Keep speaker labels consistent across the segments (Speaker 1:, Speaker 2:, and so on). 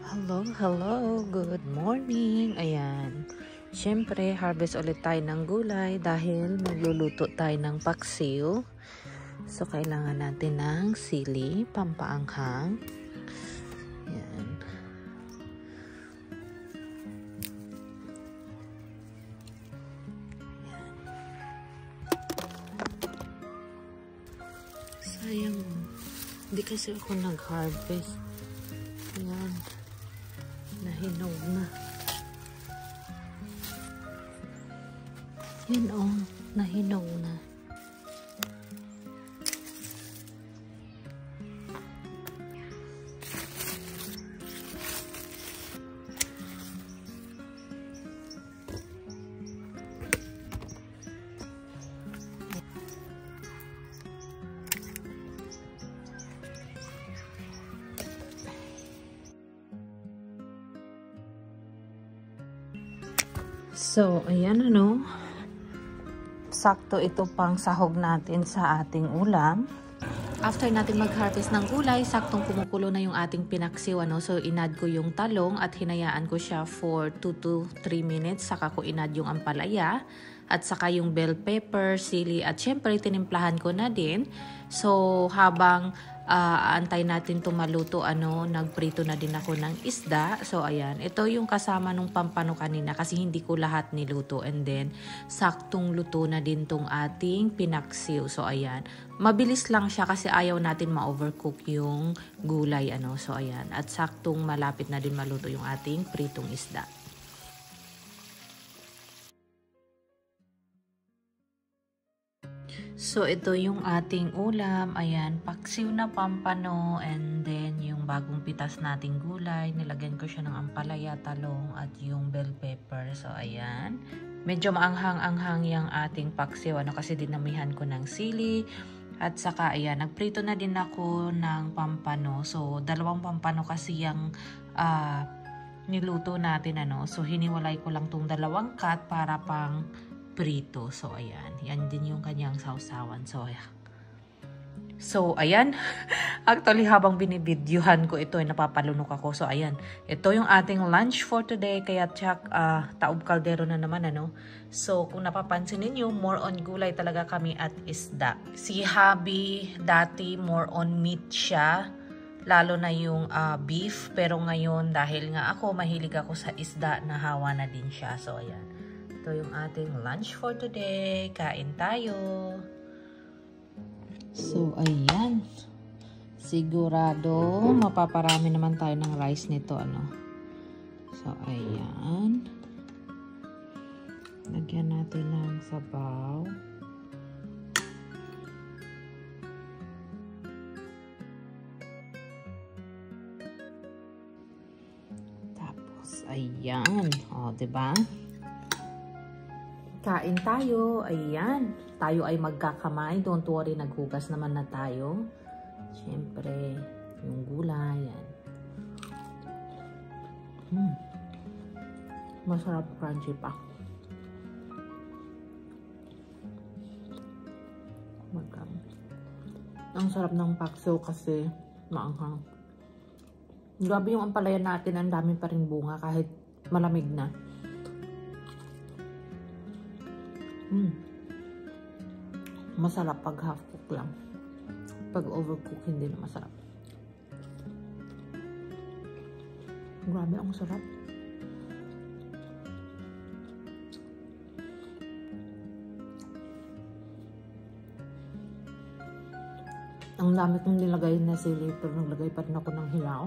Speaker 1: Hello, hello, good morning. Ayan. Siyempre, harvest ulit tayo ng gulay dahil magluluto tayo ng paksiw. So, kailangan natin ng sili, pampaanghang. Ayan. Ayan. Sayang. Hindi kasi ako nag-harvest. Ayan. Nahinog na. Yan o, nahinog na. So, ayan ano. Sakto ito pang sahog natin sa ating ulam. After natin mag-harvest ng gulay, saktong kumukulo na yung ating pinaksiw. Ano? So, inad ko yung talong at hinayaan ko siya for 2 to 3 minutes. Saka ko inad yung ampalaya at saka yung bell pepper, sili at syempre tinimplahan ko na din. So, habang antay natin tumaluto, nagprito na din ako ng isda. So, ayan. Ito yung kasama nung pampano kanina kasi hindi ko lahat niluto. And then, saktong luto na din tong ating pinaksiw. So, ayan. Mabilis lang siya kasi ayaw natin ma-overcook yung gulay. So, ayan. At saktong malapit na din maluto yung ating pritong isda. So, ito yung ating ulam. Ayan, paksiw na pampano. And then, yung bagong pitas nating gulay. Nilagyan ko siya ng ampalaya, talong, at yung bell pepper. So, ayan. Medyo maanghang-anghang yung ating paksiw. Kasi dinamihan ko ng sili. At saka, ayan, nagprito na din ako ng pampano. So, dalawang pampano kasi yung niluto natin. So, hiniwalay ko lang tong dalawang cut para pang prito. So, ayan. Yan din yung kanyang sausawan. So, ayan. Actually, habang binibidyohan ko ito, napapalunok ako. So, ayan. Ito yung ating lunch for today. Kaya, taob kaldero na naman, So, kung napapansin ninyo, more on gulay talaga kami at isda. Si Habi, dati more on meat siya. Lalo na yung beef. Pero ngayon, dahil nga ako, mahilig ako sa isda, nahawa na din siya. So, ayan. Ito yung ating lunch for today. Kain tayo. So, ayan. Sigurado, mapaparami naman tayo ng rice nito, So, ayan. Lagyan natin ng sabaw. Tapos, ayan. O, diba? Kain tayo. Ayan. Tayo ay magkakamay. Don't worry, naghugas naman na tayo. Siyempre, yung gulay. Yan. Masarap, crunchy pa. Ang sarap ng paksiw kasi maanghang. Grabe yung ampalaya natin. Ang dami pa rin bunga kahit malamig na. Masarap pag half cook lang. Pag overcook, hindi na masarap. Grabe, ang sarap. Ang dami kong nilagay na sili, pero naglagay pa rin ako ng hilaw.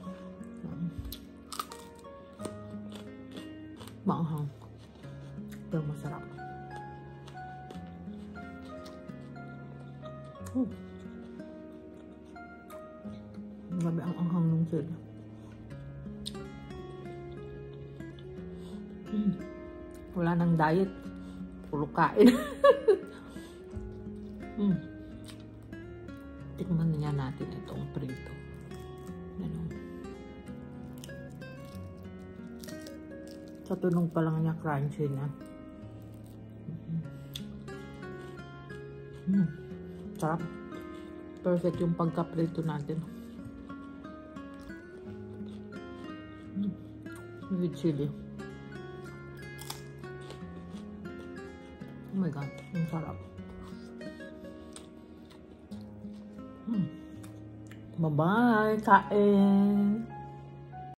Speaker 1: Maanghang. Pero masarap. Grabe ang anghang ng sili. Wala nang diet. Puro kain. Tikman niya natin itong prito. Sa tunog pa lang niya, crunchy na. Sarap. Perfect yung pagka-prito natin. with chili. Oh my God, ang sarap. Bye-bye, kain!